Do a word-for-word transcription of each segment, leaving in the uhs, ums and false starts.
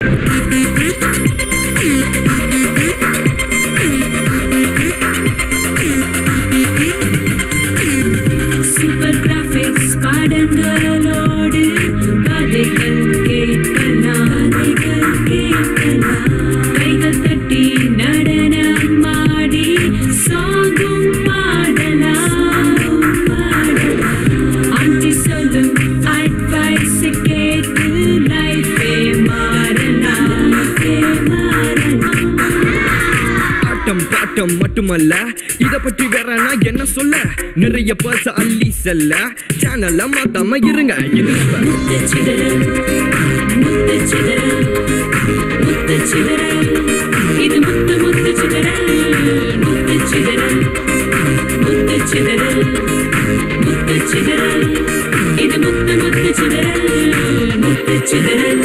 Super graphics பாடங்களோடு கதைகள் கேட்கலாம் கதைகள் கேட்கலாம் கைகள் தட்டி நடனம் ஆடி சாங்கும் பாடலாம் ஆண்டி சொல்லும் அட்வைஸ் கேட்டு லைஃபே மாறலாம் ஆட்டம் பாட்டம் மட்டுமல்ல இத பற்றி வேற நான் என்ன சொல்ல நிறைய பர்ச அள்ளி செல்ல சேனல்ல மாத்தாம இருங்க முத்து சிதறல் முத்து சிதறல் முத்து சிதறல் இது முத்து முத்து சிதறல் முத்து சிதறல் முத்து சிதறல் முத்து சிதறல் இது முத்து முத்து சிதறல் முத்து சிதறல்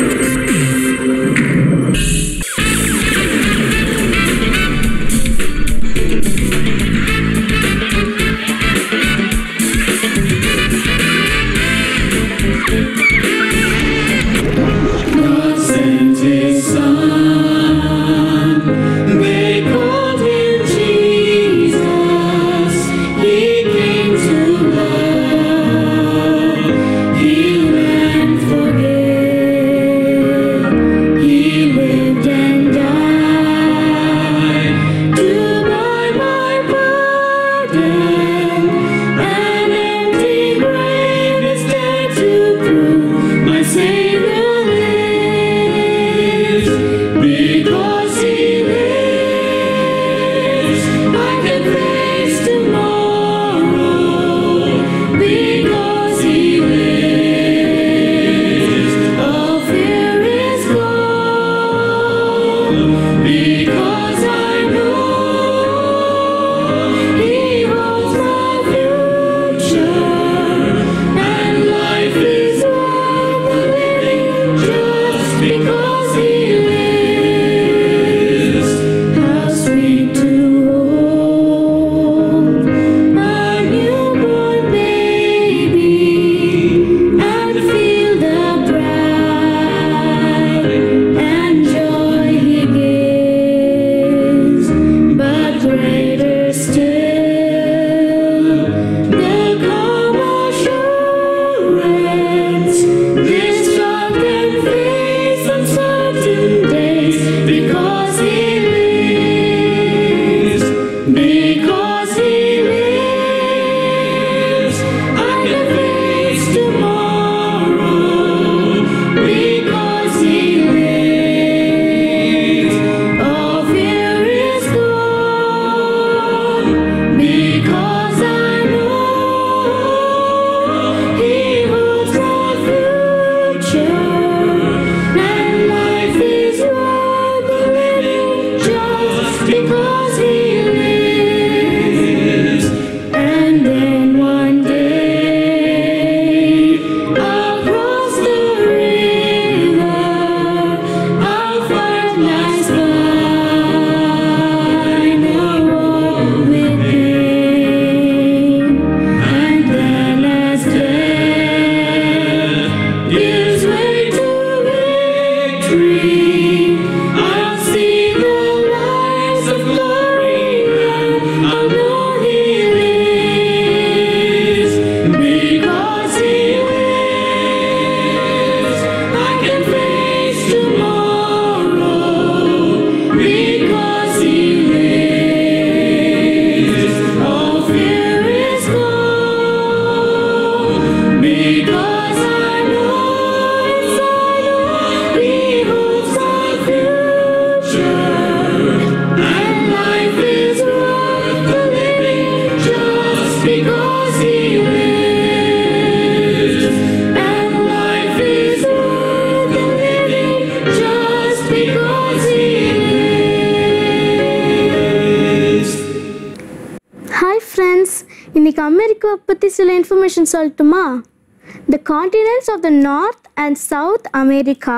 இன்னைக்கு அமெரிக்கா பற்றி சில இன்ஃபர்மேஷன் சொல்லட்டுமா? The continents of the North and South America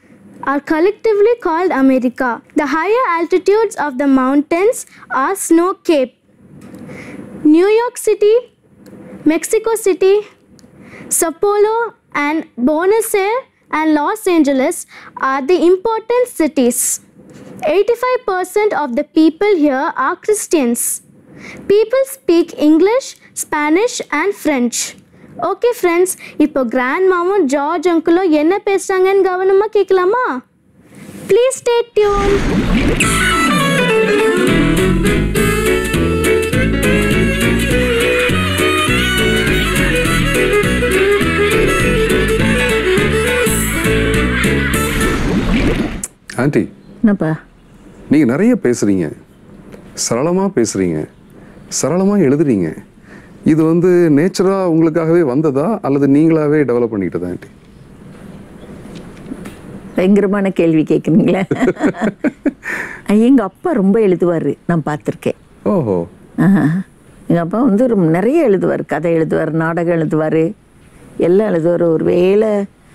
are collectively called America. The higher altitudes of the mountains are Snow Cape. New York City, Mexico City, Sao Paulo and Buenos Aires and Los Angeles are the important cities. eighty-five percent of the people here are Christians. People speak English, Spanish and French. Okay friends, இப்போ grandmaவும் George uncle என்ன பேசுறாங்கன்னு கவனமா கேட்கலாமா? Please stay tuned. Aunty, என்னப்பா நீங்கள் நிறைய பேசுகிறீங்க, சரளமாக பேசுகிறீங்க, சரளமாக எழுதுறீங்க. இது வந்து நேச்சராக உங்களுக்காகவே வந்ததா அல்லது நீங்களாகவே டெவலப் பண்ணிக்கிட்டதா ஆண்டி? பயங்கரமான கேள்வி கேட்குறீங்களே. எங்கள் அப்பா ரொம்ப எழுதுவார், நான் பார்த்துருக்கேன். ஓஹோ. எங்கள் அப்பா வந்து ரொம்ப நிறைய எழுதுவார், கதை எழுதுவார், நாடகம் எழுதுவார், எல்லாம் எழுதுவார். ஒரு வேளை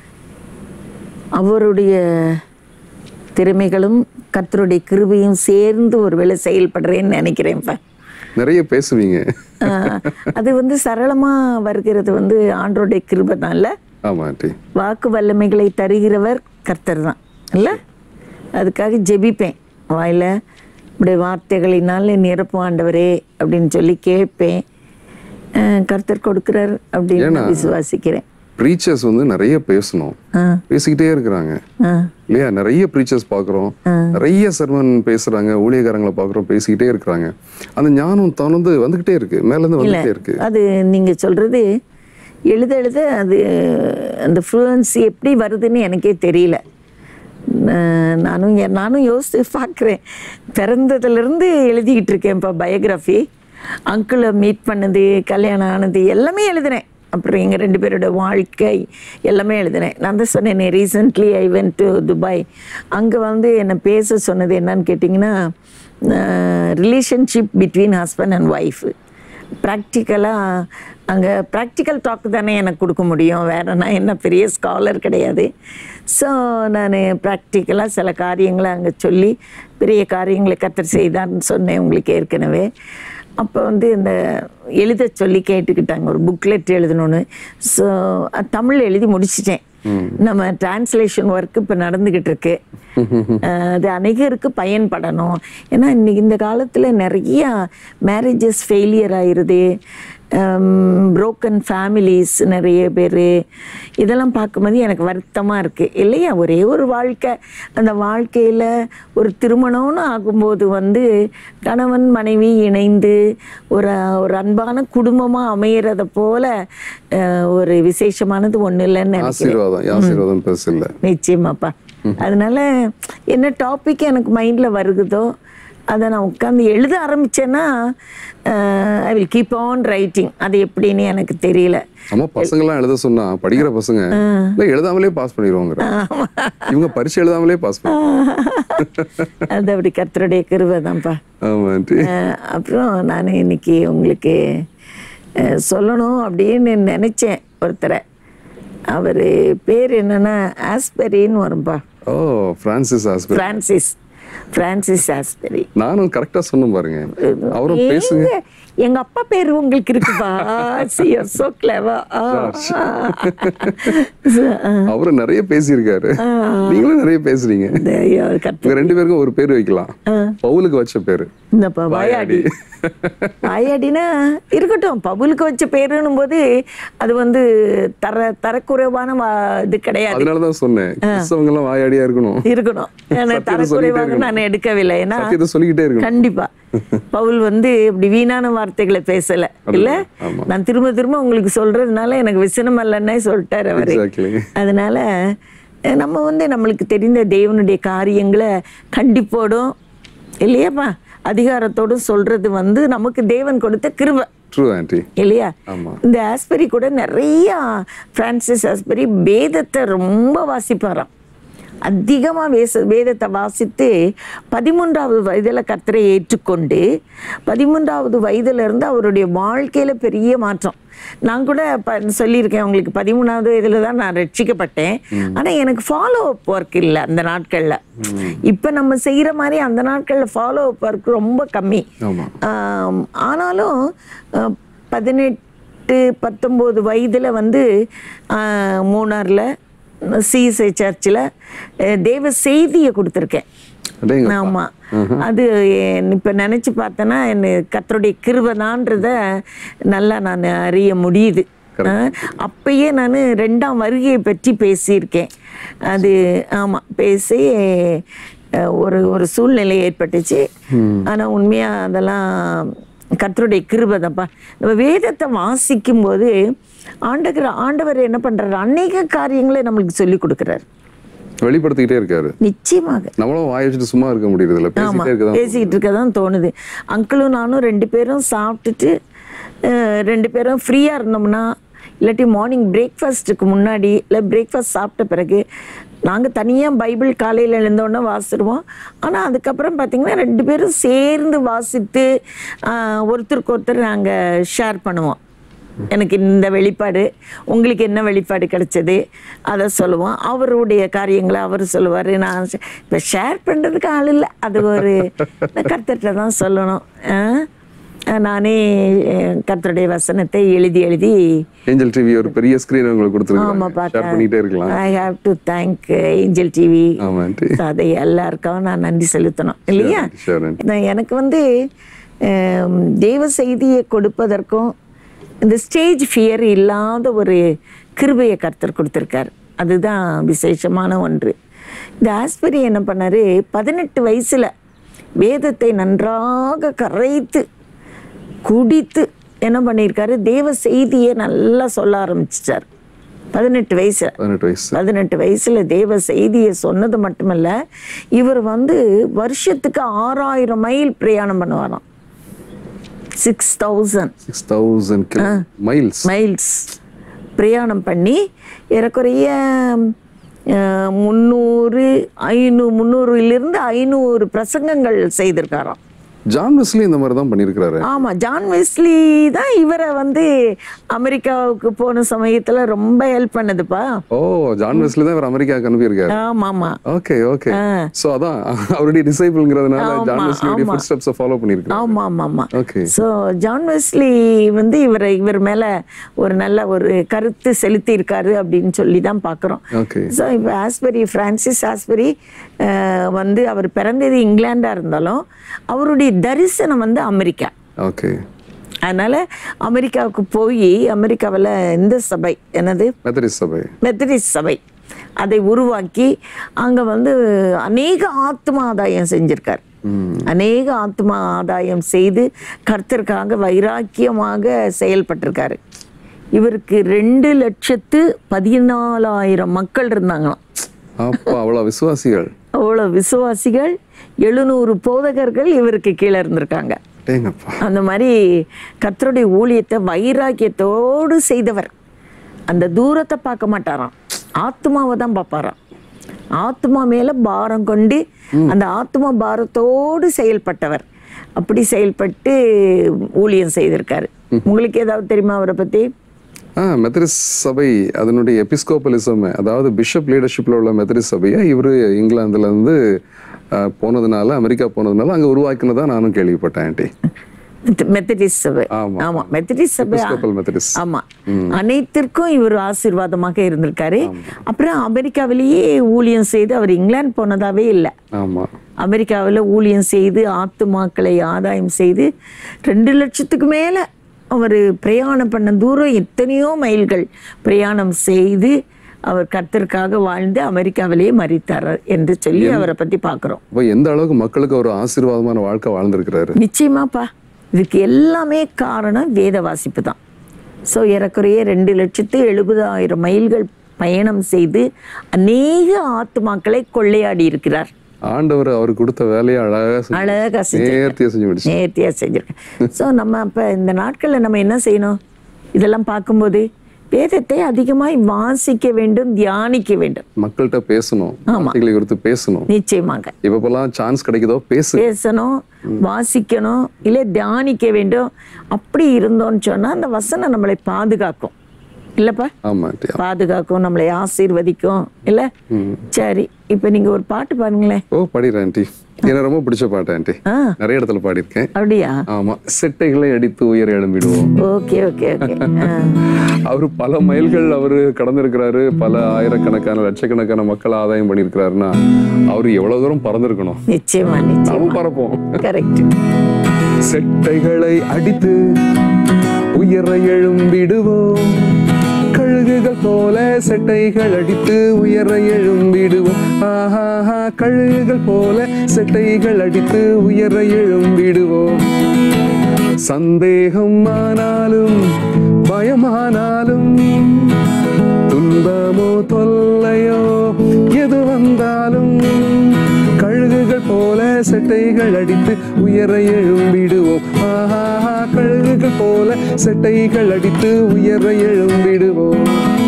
அவருடைய திறமைகளும் கர்த்தருடைய கிருபையும் சேர்ந்து ஒரு வேளை செயல்படுறேன்னு நினைக்கிறேன்ப்பா. நிறைய பேசுவீங்க. அது வந்து சரளமாக வருகிறது வந்து ஆண்டோடைய கிருபை தான் இல்லை? ஆமாம் ஆண்டி. வாக்கு வல்லமைகளை தருகிறவர் கர்த்தர் தான் இல்லை? அதுக்காக ஜெபிப்பேன், வாயில் இப்படி வார்த்தைகளினால் நிரப்பும் ஆண்டவரே அப்படின்னு சொல்லி கேட்பேன். கர்த்தர் கொடுக்குறார் அப்படின்னு விசுவாசிக்கிறேன். ப்ரீச்சர்ஸ் வந்து நிறைய பேசணும், பேசிக்கிட்டே இருக்கிறாங்க இல்லையா? நிறைய ப்ரீச்சர்ஸ் பார்க்குறோம், நிறைய சர்மன் பேசுறாங்க, ஊழியக்காரங்களை பார்க்குறோம், பேசிக்கிட்டே இருக்கிறாங்க. அந்த ஞானம் தனந்து வந்துகிட்டே இருக்கு, மேலேருந்து வந்துகிட்டே இருக்கு. அது நீங்கள் சொல்றது எழுத எழுத அது அந்த ஃப்ளூயன்சி எப்படி வருதுன்னு எனக்கே தெரியல. நானும் நானும் யோசித்து பார்க்குறேன். பிறந்ததுலேருந்து எழுதிக்கிட்டு இருக்கேன். இப்போ பயோகிராஃபி, அங்கிளை மீட் பண்ணது, கல்யாணம் ஆனது எல்லாமே எழுதுனேன். அப்புறம் எங்கள் ரெண்டு பேரோட வாழ்க்கை எல்லாமே எழுதினேன். நான் தான் சொன்னேன், recently I went to Dubai. அங்கே வந்து என்னை பேச சொன்னது என்னன்னு கேட்டிங்கன்னா, relationship between husband and wife. ப்ராக்டிக்கலாக அங்கே ப்ராக்டிக்கல் டாக் தானே எனக்கு கொடுக்க முடியும், வேறு நான் என்ன பெரிய ஸ்காலர் கிடையாது. ஸோ நான் ப்ராக்டிக்கலாக சில காரியங்களை அங்கே சொல்லி பெரிய காரியங்களை கர்த்தர் செய்தான்னு சொன்னேன் உங்களுக்கு ஏற்கனவே. அப்போ வந்து இந்த எழுத சொல்லி கேட்டுக்கிட்டாங்க, ஒரு புக்லெட் எழுதணும்னு. ஸோ தமிழ் எழுதி முடிச்சிட்டேன். நம்ம டிரான்ஸ்லேஷன் ஒர்க் இப்போ நடந்துக்கிட்டு இருக்கு. அது அநேகருக்கு பயன்படணும். ஏன்னா இன்னைக்கு இந்த காலத்தில் நிறையா மேரேஜஸ் ஃபெயிலியர் ஆயிடுது, புரோக்கன் ஃபேமிலிஸ் நிறைய பேர். இதெல்லாம் பார்க்கும்போது எனக்கு வருத்தமாக இருக்குது இல்லையா? ஒரே ஒரு வாழ்க்கை, அந்த வாழ்க்கையில் ஒரு திருமணம்னு ஆகும்போது வந்து கணவன் மனைவி இணைந்து ஒரு ஒரு அன்பான குடும்பமாக அமையிறத போல ஒரு விசேஷமானது ஒன்றும் இல்லைன்னு நினைக்கிறேன். நிச்சயமாப்பா. அதனால என்ன டாபிக் எனக்கு மைண்டில் வருகுதோ அதை நான் உட்காந்து எழுத ஆரம்பித்தேன்னா I will keep on writing. அது எப்படின்னு எனக்கு தெரியல. நம்ம பசங்களாம் எழுத சொன்னா படிக்கிற பசங்க எழுதாமலே பாஸ் பண்ணிடுவாங்க. இவங்க பரிசு எழுதாமலே பாஸ் பண்ணுவாங்க. அது அப்படி கர்த்தருடைய கிருபை தான்ப்பா. அப்புறம் நான் இன்னைக்கு உங்களுக்கு சொல்லணும் அப்படின்னு நினைச்சேன் ஒருத்தரை. அவர் பேர் என்னன்னா ஆஸ்பெரின்னு வரும்பா. ஓ, Francis Asbury. Francis Francis Asbury. நானும் கரெக்டா சொன்னேன் பாருங்க. அவரும் பேசுங்க. எங்க அப்பா பேரு உங்களுக்கு இருக்குப்பா. So clever. அவரு நிறைய பேசியிருக்காரு, நீங்களும் நிறைய பேசுறீங்க. ரெண்டு பேருக்கும் ஒரு பேர் வைக்கலாம். பவுலுக்கு வச்ச பேரு வாயாடி. வாயாடினா இருக்கட்டும், பவுலுக்கு வச்ச பேருன்னும் போது அது வந்து தர தரக்குறைவான இது கிடையாது. அதனாலதான் சொன்னேன் கிறிஸ்தவங்க எல்லாம் வாயாடியா இருக்கணும் இருக்கணும் தரக்குறைவாக நான் எடுக்கவில்லை. ஏன்னா சொல்லிக்கிட்டே இருக்கணும். கண்டிப்பா பவுல் வந்து இப்படி வீணான வார்த்தைகளை பேசல இல்ல. நான் திரும்ப திரும்ப உங்களுக்கு சொல்றதுனால எனக்கு விசனம் அல்லன்னே சொல்லிட்டாரு அவரு. அதனால நம்ம வந்து நம்மளுக்கு தெரிந்த தேவனுடைய காரியங்களை கண்டிப்போடும் இல்லையாப்பா அதிகாரத்தோடும் சொல்றது வந்து நமக்கு தேவன் கொடுத்த கிருபை இல்லையா? இந்த ஆஸ்பெரி கூட நிறைய பிரான்சிஸ் ஆஸ்பெரி வேதத்தை ரொம்ப வாசிப்பாராம். அதிகமாக வேச வேதத்தை வாசித்து பதிமூன்றாவது வயதில் கர்த்தரை ஏற்றுக்கொண்டு பதிமூன்றாவது வயதுலேருந்து அவருடைய வாழ்க்கையில் பெரிய மாற்றம். நான் கூட ப சொல்லியிருக்கேன் உங்களுக்கு, பதிமூணாவது வயதில் தான் நான் ரட்சிக்கப்பட்டேன். ஆனால் எனக்கு ஃபாலோ அப் ஒர்க் இல்லை அந்த நாட்களில். இப்போ நம்ம செய்கிற மாதிரி அந்த நாட்களில் ஃபாலோ அப் ஒர்க் ரொம்ப கம்மி. ஆனாலும் பதினெட்டு பத்தொம்போது வயதில் வந்து மூணாரில் சிஎஸ்ஐ சர்ச்சில் தேவ செய்தியை கொடுத்துருக்கேன். ஆமாம், அது இப்போ நினச்சி பார்த்தேன்னா என்ன கர்த்தருடைய கிருபைதான்றத நல்லா நான் அறிய முடியுது. அப்பயே நான் ரெண்டாம் வருகையை பற்றி பேசியிருக்கேன். அது ஆமாம் பேசி ஒரு ஒரு சூழ்நிலை ஏற்பட்டுச்சு. ஆனால் உண்மையாக அதெல்லாம் கர்த்தருடைய கிருபை தான்ப்பா. நம்ம வேதத்தை வாசிக்கும் போது ஆண்டவர் ஆண்டவர் என்ன பண்றாரு, அநேக காரியங்களை நம்மளுக்கு சொல்லி கொடுக்குறாரு, வெளிப்படுத்திக்கிட்டே இருக்காரு. நிச்சயமாக நம்மளும் வாய் வச்சுட்டு சும்மா இருக்க முடியறதில்ல, பேசிக்கிட்டே இருக்கதான் பேசிக்கிட்டு இருக்கதான் தோணுது. அங்கிளும் நானும் ரெண்டு பேரும் சாப்பிட்டுட்டு ரெண்டு பேரும் ஃப்ரீயாக இருந்தோம்னா, இல்லாட்டி மார்னிங் பிரேக்ஃபாஸ்ட்டுக்கு முன்னாடி இல்லை பிரேக்ஃபாஸ்ட் சாப்பிட்ட பிறகு நாங்கள் தனியாக பைபிள் காலையில் எழுந்தோடனே வாசிடுவோம். ஆனால் அதுக்கப்புறம் பார்த்திங்கன்னா ரெண்டு பேரும் சேர்ந்து வாசித்து ஒருத்தருக்கு ஒருத்தர் நாங்கள் ஷேர் பண்ணுவோம். எனக்கு இந்த வெளிப்பாடு, உங்களுக்கு என்ன வெளிப்பாடு கிடைச்சது அதை சொல்லுவோம். அவருடைய காரியங்களை அவர் சொல்லுவார். நான் இப்போ ஷேர் பண்ணுறதுக்கு ஆள் இல்லை, அது ஒரு கர்த்தர்கிட்ட தான் சொல்லணும். நானே கர்த்தருடைய வசனத்தை எழுதி எழுதி ஏஞ்சல் டிவி ஒரு பெரிய ஸ்கிரீன் உங்களுக்கு கொடுத்துருக்காங்க, ஷேர் பண்ணிட்டே இருக்கலாம். I have to thank Angel TV. அதை எல்லாருக்கும் நான் நன்றி செலுத்தணும் இல்லையா. எனக்கு வந்து தேவ செய்தியை கொடுப்பதற்கும் இந்த ஸ்டேஜ் ஃபியர் இல்லாத ஒரு கிருபையை கர்த்தர் கொடுத்துருக்காரு. அதுதான் விசேஷமான ஒன்று. இந்த ஆஸ்பரி என்ன பண்ணார், பதினெட்டு வயசில் வேதத்தை நன்றாக கரைத்து குடித்து என்ன பண்ணியிருக்காரு, தேவ செய்தியை நல்லா சொல்ல ஆரம்பிச்சிட்டார். பதினெட்டு வயசு பதினெட்டு வயசுல தேவ செய்தியை சொன்னது மட்டுமல்ல, இவர் வந்து வருஷத்துக்கு ஆறாயிரம் மைல் பிரயாணம் பண்ணுவாராம். Six thousand six thousand miles miles பிரயாணம் பண்ணி ஏறக்குறைய முந்நூறு ஐநூறு முந்நூறுலிருந்து ஐநூறு பிரசங்கங்கள் செய்திருக்காராம். ஜான் வெஸ்லி இந்த மாதிரி தான் பண்ணியிருக்கிறாரு. ஆமா, ஜான் வெஸ்லி தான் இவரை வந்து அமெரிக்காவுக்கு போன சமயத்துல ரொம்ப ஹெல்ப் பண்ணதுப்பா. ஓ, ஜான் வெஸ்லி தான் இவர் அமெரிக்காவுக்கு அனுப்பியிருக்காரு. ஆமா ஆமா. Okay okay. சோ அதான் அவருடைய டிசைபிள்ங்கிறதுனால ஜான் வெஸ்லியோட ஃபுட் ஸ்டெப்ஸ் ஃபாலோ பண்ணியிருக்காரு. ஆமா ஆமா ஆமா. ஓகே. சோ ஜான் வெஸ்லி வந்து இவர் இவர் மேல ஒரு நல்ல ஒரு கருத்து செலுத்தி இருக்காரு அப்படின்னு சொல்லி தான் பாக்குறோம். ஓகே. சோ இப்போ ஆஸ்பரி பிரான்சிஸ் ஆஸ்பரி வந்து அவர் பிறந்தது இங்கிலாண்டா இருந்தாலும் அவருடைய தரிசனம் வந்து அமெரிக்கா. ஓகே. அதனால அமெரிக்காவுக்கு போய் அமெரிக்காவில் இந்த சபை என்னது மெத்தடிஸ்ட் சபை மெத்தடிஸ்ட் சபை அதை உருவாக்கி அங்கே வந்து அநேக ஆத்ம ஆதாயம் செஞ்சிருக்கார். அநேக ஆத்ம ஆதாயம் செய்து கர்த்தருக்காக வைராக்கியமாக செயல்பட்டிருக்காரு. இவருக்கு ரெண்டு லட்சத்து பதினாலாயிரம் மக்கள் இருந்தாங்களாம். அப்பா, அவ்வளோ விசுவாசிகள் அவ்வளோ விசுவாசிகள் எழுநூறு போதகர்கள் இவருக்கு கீழே இருந்திருக்காங்க. அந்த மாதிரி கர்த்தருடைய ஊழியத்தை வைராக்கியத்தோடு செய்தவர். அந்த தூரத்தை பார்க்க மாட்டாராம், ஆத்மாவை தான் பார்ப்பாராம். ஆத்மா மேல பாரம் கொண்டு அந்த ஆத்மா பாரத்தோடு செயல்பட்டவர். அப்படி செயல்பட்டு ஊழியம் செய்திருக்காரு. உங்களுக்கு ஏதாவது தெரியுமா அவரை பத்தி? ஆ மெத்தடிஸ்ட் சபை அதனுடைய எபிஸ்கோபலிசம், அதாவது பிஷப் லீடர்ஷிப்பில் உள்ள மெத்தடிஸ்ட் சபையை இவர் இங்கிலாந்துலேருந்து போனதுனால, அமெரிக்கா போனதுனால அங்கே உருவாக்கினதா நானும் கேள்விப்பட்டேன். ஆண்டி மெத்தடிஸ்ட் சபை. ஆமா, மெத்தடிஸ்ட் சபை. ஆமா, அனைத்திற்கும் இவர் ஆசீர்வாதமாக இருந்திருக்காரு. அப்புறம் அமெரிக்காவிலேயே ஊழியம் செய்து அவர் இங்கிலாந்து போனதாவே இல்லை. ஆமா, அமெரிக்காவில் ஊழியம் செய்து ஆத்துமாக்களை ஆதாயம் செய்து ரெண்டு லட்சத்துக்கு மேல அவர் பிரயாணம் பண்ண தூரம் எத்தனையோ மைல்கள் பிரயாணம் செய்து அவர் கர்த்தருக்காக வாழ்ந்து அமெரிக்காவிலேயே மரித்தார் என்று சொல்லி அவரை பத்தி பாக்குறோம். எந்த அளவுக்கு மக்களுக்கு ஒரு ஆசீர்வாதமான வாழ்க்கை வாழ்ந்திருக்கிறாரு. நிச்சயமாப்பா, இதுக்கு எல்லாமே காரணம் வேத வாசிப்பு தான். ஸோ ஏறக்குறைய ரெண்டு லட்சத்து எழுபதாயிரம் மைல்கள் பயணம் செய்து அநேக ஆத்துமாக்களை கொள்ளையாடி இருக்கிறார். ஆண்டவர் அவர் கொடுத்த வேலையை அழகா அழகா நேர்த்தியா செஞ்சு முடிச்சு நேர்த்தியா செஞ்சிருக்கேன். ஸோ நம்ம அப்ப இந்த நாட்கள்ல நம்ம என்ன செய்யணும்? இதெல்லாம் பார்க்கும்போது வேதத்தை அதிகமாய் வாசிக்க வேண்டும், தியானிக்க வேண்டும், மக்கள்கிட்ட பேசணும், வார்த்தைகளை குறித்து பேசணும். நிச்சயமாக இப்பெல்லாம் சான்ஸ் கிடைக்குதோ பேசு பேசணும், வாசிக்கணும், இல்லை தியானிக்க வேண்டும். அப்படி இருந்தோம்னு சொன்னா அந்த வசனம் நம்மளை பாதுகாக்கும். இல்லப்பா? ஆமா ஆண்டி. பாதுகாக்கும், நம்மளை ஆசீர்வதிக்கும் இல்ல? சரி, இப்ப நீங்க ஒரு பாட்டு பாருங்களேன். ஓ பாடிடுறேன் ஆண்டி. எனக்கு ரொம்ப பிடிச்ச பாட்டு ஆண்டி. நிறைய இடத்துல பாடியிருக்கேன். அப்படியா? ஆமா. செட்டைகளை அடித்து உயர எழும்பிடுவோம். Okay okay okay. அவரு பல மைல்கள் அவரு கடந்திருக்கிறாரு. பல ஆயிரக்கணக்கான லட்சக்கணக்கான மக்கள் ஆதாயம் பண்ணியிருக்கிறாருன்னா அவரு எவ்வளவு தூரம் பறந்திருக்கணும். நிச்சயமா நிச்சயமா பறப்போம். கரெக்ட். செட்டைகளை அடித்து உயர எழும்பிடுவோம், கழுகுகள் போல செட்டைகள் அடித்து உயர எழும்பிடுவோம். ஆஹா, கழுகுகள் போல செட்டைகள் அடித்து உயர எழும்பிடுவோம். சந்தேகம் ஆனாலும் பயமானாலும் துன்பமோ தொல்லையோ எது வந்தாலும் கழுகுகள் போல செட்டைகள் அடித்து உயர எழும்பிடுவோம். ஆஹா, கழுகுகள் போல செட்டைகள் அடித்து உயர எழும்பிடுவோம்.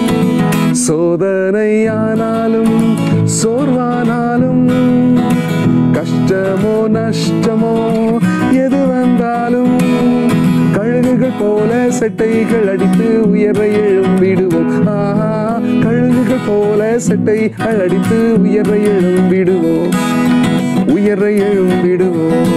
சோதனையானாலும் சோர்வானாலும் கஷ்டமோ நஷ்டமோ எது வந்தாலும் கழுகுகள் போல செட்டைகள் அடித்து உயர எழும்பிடுவோம். ஆஹா, கழுகுகள் போல செட்டைகள் அடித்து உயர எழும்பிடுவோம், உயர எழும்பிடுவோம்.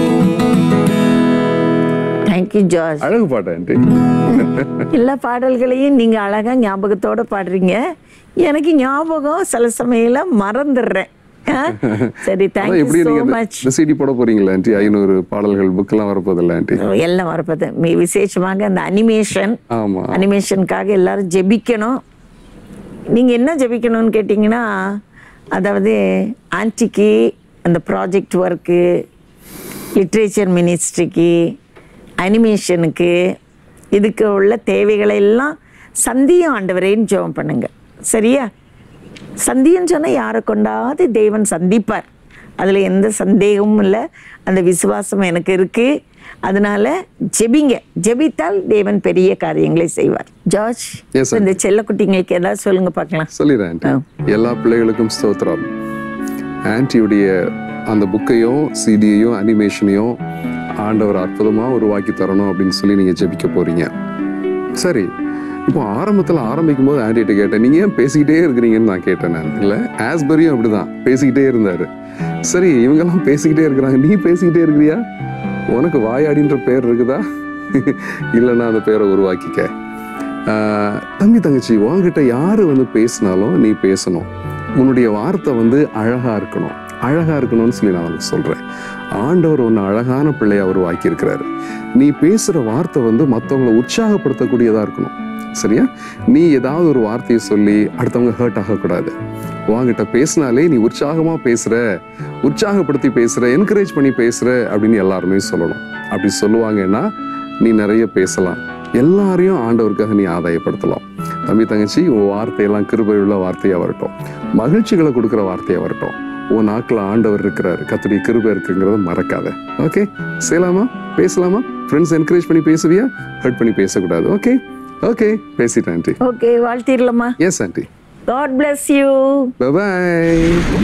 Thank you George. அழகு பாட்டு ஆண்டி. எல்லா பாடல்களையும் நீங்க அழகா ஞாபகத்தோட பாடுறீங்க. எனக்கு ஞாபகம் சில சமயம் மறந்துடுறேன். சரி, தேங்க்யூ சோ மச். சிடி போட போறீங்களா ஆண்டி? ஐநூறு பாடல்கள் புக் எல்லாம் வரப்போதில்ல ஆண்டி? எல்லாம் வரப்போது. விசேஷமாக அந்த அனிமேஷன், ஆமா, அனிமேஷனுக்காக எல்லாரும் ஜெபிக்கணும். நீங்க என்ன ஜெபிக்கணும்னு கேட்டீங்கன்னா, அதாவது ஆன்டிக்கு அந்த ப்ராஜெக்ட் ஒர்க்கு, லிட்ரேச்சர் மினிஸ்ட்ரிக்கு, அனிமேஷனுக்கு, இதுக்கு உள்ள தேவைகளை எல்லாம் சந்தியும் ஆண்டவரேன்னு ஜெபம் பண்ணுங்க. சரியா? சந்தின்னு சொன்னால் யாரை கொண்டாது தேவன் சந்திப்பார், அதில் எந்த சந்தேகமும் இல்லை. அந்த விசுவாசம் எனக்கு இருக்கு. அதனால ஜெபிங்க. ஜெபித்தால் தேவன் பெரிய காரியங்களை செய்வார். ஜார்ஜ், இந்த செல்லக்குட்டிங்களுக்கு ஏதாவது சொல்லுங்க பார்க்கலாம். சொல்லிடுறேன். எல்லா பிள்ளைகளுக்கும் ஸ்தோத்திரம். ஆன்டியுடைய அந்த புக்கையும் சிடியையும் அனிமேஷனையும் ஆண்டவர் அற்புதமாக உருவாக்கி தரணும் அப்படின்னு சொல்லி நீங்கள் ஜெபிக்க போறீங்க. சரி, இப்போ ஆரம்பத்தில் ஆரம்பிக்கும் போது ஆன்டிகிட்ட கேட்டேன், நீங்கள் ஏன் பேசிக்கிட்டே இருக்கிறீங்கன்னு நான் கேட்டேன். நான் இல்லை, ஆஸ்பரியும் அப்படிதான் பேசிக்கிட்டே இருந்தார். சரி, இவங்கெல்லாம் பேசிக்கிட்டே இருக்கிறாங்க, நீ பேசிக்கிட்டே இருக்கிறியா? உனக்கு வாயாடின்ற பேர் இருக்குதா? இல்லைன்னா அந்த பேரை உருவாக்கிக்க. தம்பி தங்கச்சி, உன்கிட்ட யாரு வந்து பேசினாலும் நீ பேசணும். உன்னுடைய வார்த்தை வந்து அழகா இருக்கணும். அழகா இருக்கணும்னு சொல்லி நான் வந்து சொல்றேன். ஆண்டவர் ஒன்று அழகான பிள்ளையா உருவாக்கி இருக்கிறாரு. நீ பேசுற வார்த்தை வந்து மற்றவங்களை உற்சாகப்படுத்தக்கூடியதா இருக்கணும். சரியா? நீ ஏதாவது ஒரு வார்த்தையை சொல்லி அடுத்தவங்க ஹர்ட் ஆகக்கூடாது. உன்கிட்ட பேசினாலே நீ உற்சாகமா பேசுற, உற்சாகப்படுத்தி பேசுற, என்கரேஜ் பண்ணி பேசுற அப்படின்னு எல்லாருமே சொல்லணும். அப்படி சொல்லுவாங்கன்னா நீ நிறைய பேசலாம், எல்லாரையும் ஆண்டவருக்காக நீ ஆதாயப்படுத்தலாம். தம்பி தங்கச்சி, உன் வார்த்தையெல்லாம் கிருபையுள்ள வார்த்தையா வரட்டும், மகிழ்ச்சிகளை கொடுக்குற வார்த்தையா வரட்டும். உன் நாக்கில் ஆண்டவர் இருக்கிறாரு, கர்த்தருடைய கிருபை இருக்குங்கிறத மறக்காத. ஓகே, செய்யலாமா? பேசலாமா? ஃப்ரெண்ட்ஸ் என்கரேஜ் பண்ணி பேசுவியா? ஹர்ட் பண்ணி பேசக்கூடாது. ஓகே ஓகே, பேசிட்டேன் ஆண்டி. ஓகே, வாழ்த்திடலாமா? Yes aunty. God bless you. Bye bye.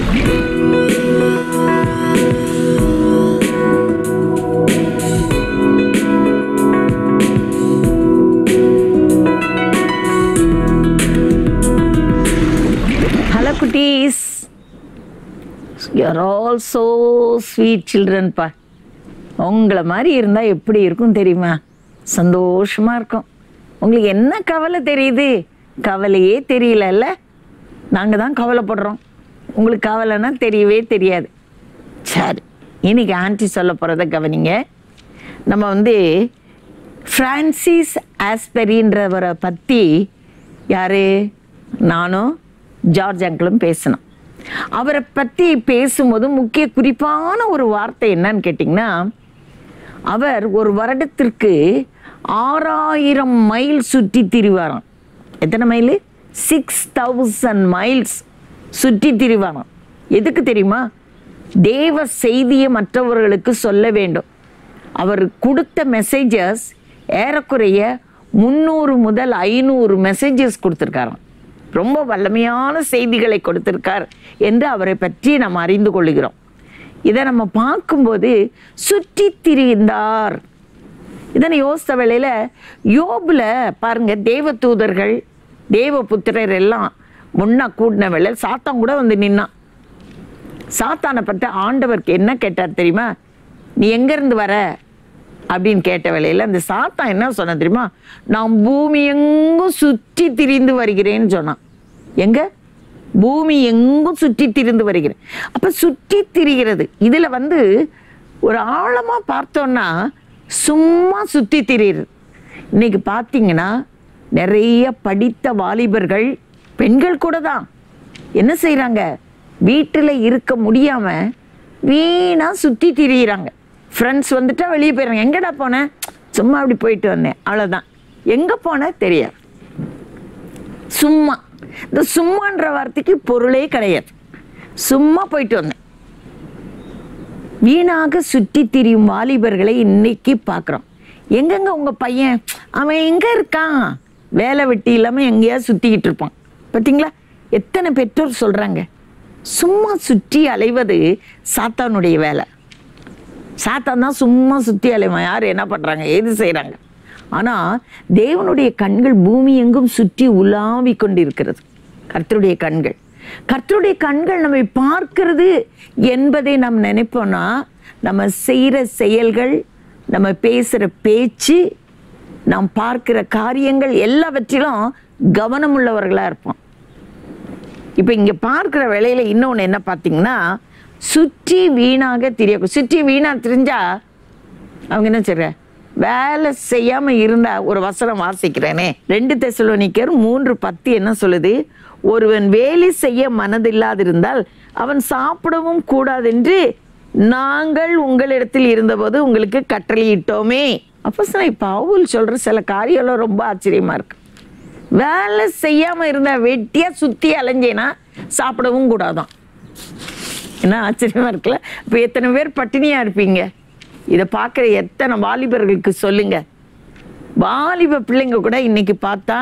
Hello cuties. You are all so sweet children pa. உங்களை மாதிரி இருந்தால் எப்படி இருக்கும் தெரியுமா? சந்தோஷமாக இருக்கும். உங்களுக்கு என்ன கவலை தெரியுது? கவலையே தெரியலல்ல. நாங்கள் தான் கவலைப்படுறோம். உங்களுக்கு கவலைன்னா தெரியவே தெரியாது. சரி, இன்னைக்கு ஆன்டி சொல்ல போகிறத கவனிங்க. நம்ம வந்து ஃப்ரான்சிஸ் ஆஸ்பெரின்றவரை பற்றி யார், நானும் ஜார்ஜ் அங்கிளும் பேசணும். அவரை பற்றி பேசும்போது முக்கிய குறிப்பான ஒரு வார்த்தை என்னன்னு கேட்டிங்கன்னா, அவர் ஒரு வருடத்திற்கு ஆறாயிரம் மைல் சுற்றி திரிவாராம். எத்தனை மைல்? சிக்ஸ் தௌசண்ட் மைல்ஸ் சுற்றி திரிவாராம். எதுக்கு தெரியுமா? தேவ செய்தியை மற்றவர்களுக்கு சொல்ல வேண்டும். அவர் கொடுத்த மெசேஜஸ் ஏறக்குறைய முந்நூறு முதல் ஐநூறு மெசேஜஸ் கொடுத்துருக்காராம். ரொம்ப வல்லமையான செய்திகளை கொடுத்திருக்கார் என்று அவரை பற்றி நாம் அறிந்து கொள்கிறோம். இதை நம்ம பார்க்கும்போது சுற்றி திரிந்தார். இதனை யோசித்த வேளையில் யோபுல பாருங்க, தேவ தூதர்கள் தேவ புத்திரர் எல்லாம் ஒன்னா கூடின வேலை சாத்தான் கூட வந்து நின்னான். சாத்தானை பற்றி ஆண்டவருக்கு என்ன கேட்டார் தெரியுமா? நீ எங்கேருந்து வர அப்படின்னு கேட்ட வேலையில் அந்த சாத்தான் என்ன சொன்ன தெரியுமா? நான் பூமி எங்கும் சுற்றி திரிந்து வருகிறேன்னு சொன்னான். எங்க? பூமி எங்கும் சுற்றி திரிந்து வருகிறேன். அப்போ சுற்றி திரிகிறது இதில் வந்து ஒரு ஆழமாக பார்த்தோன்னா சும்மா சுற்றி திரியுது. இன்னைக்கு பார்த்தீங்கன்னா நிறைய படித்த வாலிபர்கள் பெண்கள் கூட தான் என்ன செய்கிறாங்க? வீட்டில் இருக்க முடியாமல் வீணாக சுற்றி திரியிறாங்க. ஃப்ரெண்ட்ஸ் வந்துட்டா வெளியே போயிடுறாங்க. எங்கடா போனேன்? சும்மா அப்படி போயிட்டு வந்தேன், அவ்வளோதான். எங்கே போனேன் தெரியாது. சும்மா, இந்த சும்மான்ற வார்த்தைக்கு பொருளே கிடையாது. சும்மா போயிட்டு வந்தேன். வீணாக சுற்றி திரியும் வாலிபர்களை இன்னைக்கு பார்க்குறோம். எங்கெங்க உங்கள் பையன்? அவன் எங்கே இருக்கான்? வேலை வெட்டி இல்லாமல் எங்கேயாவது சுற்றிக்கிட்டு இருப்பான். பார்த்தீங்களா? எத்தனை பெற்றோர் சொல்கிறாங்க சும்மா சுற்றி அலைவது சாத்தானுடைய வேலை. சாத்தான் தான் சும்மா சுற்றி அலைவான். யார் என்ன பண்ணுறாங்க, ஏது செய்கிறாங்க? ஆனால் தேவனுடைய கண்கள் பூமி எங்கும் சுற்றி உலாவி கொண்டு இருக்கிறது. கர்த்தருடைய கண்கள் கர்த்தருடைய கண்கள் நம்மை பார்க்கிறது என்பதை நாம் நினைப்போம்னா நம்ம செய்கிற செயல்கள், நம்ம பேசுகிற பேச்சு, நாம் பார்க்கிற காரியங்கள் எல்லாவற்றிலும் கவனம் உள்ளவர்களாக இருப்போம். இப்போ இங்கே பார்க்குற வேலையில் இன்னொன்று என்ன பார்த்தீங்கன்னா, சுற்றி வீணாக திரிய சுற்றி வீணாக தெரிஞ்சா அவங்க என்ன செய்ற வேலை செய்யாமல் இருந்தால் ஒரு வசனம் வாசிக்கிறேனே, ரெண்டு தெசலோனிக்கர் மூன்று பத்து என்ன சொல்லுது? ஒருவன் வேலை செய்ய மனதில்லாதிருந்தால் அவன் சாப்பிடவும் கூடாதென்று நாங்கள் உங்களிடத்தில் இருந்தபோது உங்களுக்கு கட்டளையிட்டோமே. அப்போஸ்தலனாகிய பவுல் சொல்கிற சில காரியம்லாம் ரொம்ப ஆச்சரியமாக இருக்கு. வேலை செய்யாமல் இருந்தால் வெட்டியாக சுற்றி அலைஞ்சேன்னா சாப்பிடவும் கூடாதான். என்ன ஆச்சரியமாக இருக்குல்ல? இப்போ எத்தனை பேர் பட்டினியாக இருப்பீங்க? இதை பார்க்குற எத்தனை வாலிபர்களுக்கு சொல்லுங்க. வாலிப பிள்ளைங்க கூட இன்னைக்கு பார்த்தா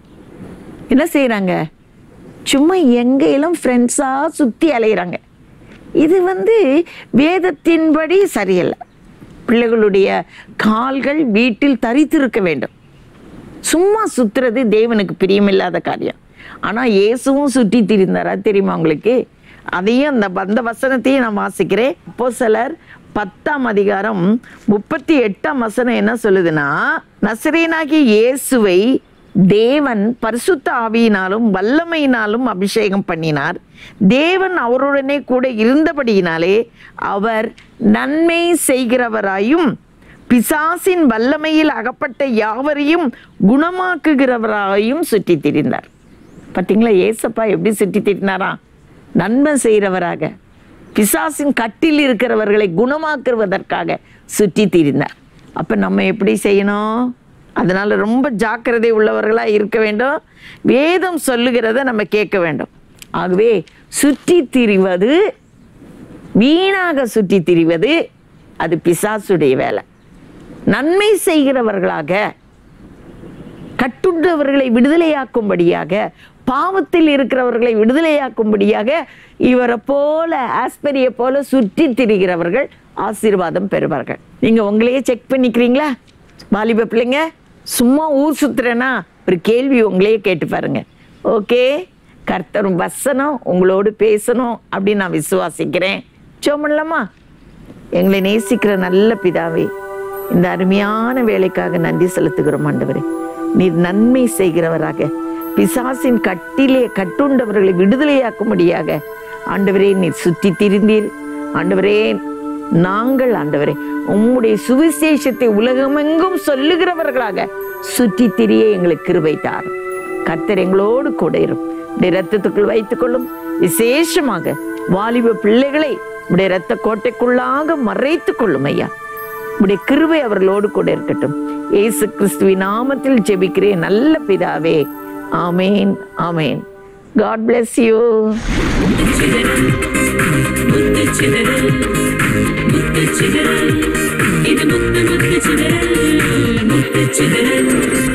என்ன செய்கிறாங்க? சும்மா எங்கேயும் ஃப்ரெண்ட்ஸாக சுற்றி அலைகிறாங்க. இது வந்து வேதத்தின்படி சரியில்லை. பிள்ளைகளுடைய கால்கள் வீட்டில் தரித்திருக்க வேண்டும். சும்மா சுற்றுறது தேவனுக்கு பிரியமில்லாத காரியம். ஆனால் இயேசுவும் சுற்றி திரிந்தாரா தெரியுமா உங்களுக்கு? அதையும் அந்த அந்த வசனத்தையும் நான் வாசிக்கிறேன். அப்போஸ்தலர் பத்தாம் அதிகாரம் முப்பத்தி எட்டாம் வசனம் என்ன சொல்லுதுன்னா, நசரேயனாகிய இயேசுவை தேவன் பரிசுத்த ஆவியினாலும் வல்லமையினாலும் அபிஷேகம் பண்ணினார். தேவன் அவருடனே கூட இருந்தபடியினாலே அவர் நன்மை செய்கிறவராயும் பிசாசின் வல்லமையில் அகப்பட்ட யாவரையும் குணமாக்குகிறவராயும் சுற்றி திரிந்தார். பார்த்தீங்களா? ஏசப்பா எப்படி சுற்றி திரினாரா? நன்மை செய்கிறவராக, பிசாசின் கட்டில் இருக்கிறவர்களை குணமாக்குவதற்காக சுற்றி திரிந்தார். அப்போ நம்ம எப்படி செய்யணும்? அதனால ரொம்ப ஜாக்கிரதை உள்ளவர்களாக இருக்க வேண்டும். வேதம் சொல்லுகிறத நம்ம கேட்க வேண்டும். ஆகவே சுற்றி திரிவது, வீணாக சுற்றி திரிவது அது பிசாசுடைய வேலை. நன்மை செய்கிறவர்களாக, கட்டுண்டவர்களை விடுதலையாக்கும்படியாக, பாவத்தில் இருக்கிறவர்களை விடுதலையாக்கும்படியாக இவரை போல ஆஸ்பரியை போல சுற்றி திரிகிறவர்கள் ஆசீர்வாதம் பெறுவார்கள். நீங்க உங்களையே செக் பண்ணிக்கிறீங்களா? வாலிப பிள்ளைங்க, சும்மா ஊர் சுத்துறேன்னா ஒரு கேள்வி உங்களையே கேட்டு பாருங்க. ஓகே, கர்த்தரும் வசனம் உங்களோடு பேசணும் அப்படின்னு நான் விசுவாசிக்கிறேன். ஜெபம் பண்ணலாமா? எங்களை நேசிக்கிற நல்ல பிதாவே, இந்த அருமையான வேலைக்காக நன்றி செலுத்துகிறோம் ஆண்டவரே. நீர் நன்மை செய்கிறவராக, பிசாசின் கட்டிலே கட்டுண்டவர்களை விடுதலையாக்கும்படியாக ஆண்டவரே நீர் சுற்றி திரிந்தீர். ஆண்டவரே, நாங்கள் ஆண்டவரே உம்முடைய சுவிசேஷத்தை உலகமெங்கும் சொல்லுகிறவர்களாக சுற்றி திரிய எங்களுக்கு கிருபை தாரும். கர்த்தர் எங்களோடு கூட இரும். உடைய ரத்தத்துக்குள் வைத்துக் கொள்ளும். விசேஷமாக வாலிப பிள்ளைகளை உடைய ரத்த கோட்டைக்குள்ளாக மறைத்துக் கொள்ளும் ஐயா. உடைய கிருபை அவர்களோடு கூட இருக்கட்டும். இயேசு கிறிஸ்துவின் நாமத்தில் ஜெபிக்கிறேன் நல்ல பிதாவே. ஆமேன், ஆமேன். God bless you. இது முத்து முத்து சிதறல், முத்து சிதறல்.